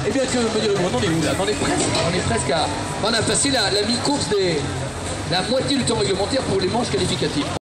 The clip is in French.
Eh bien, que me direz-vous, on en est où là? On est presque à... On a passé la mi-course la moitié du temps réglementaire pour les manches qualificatives.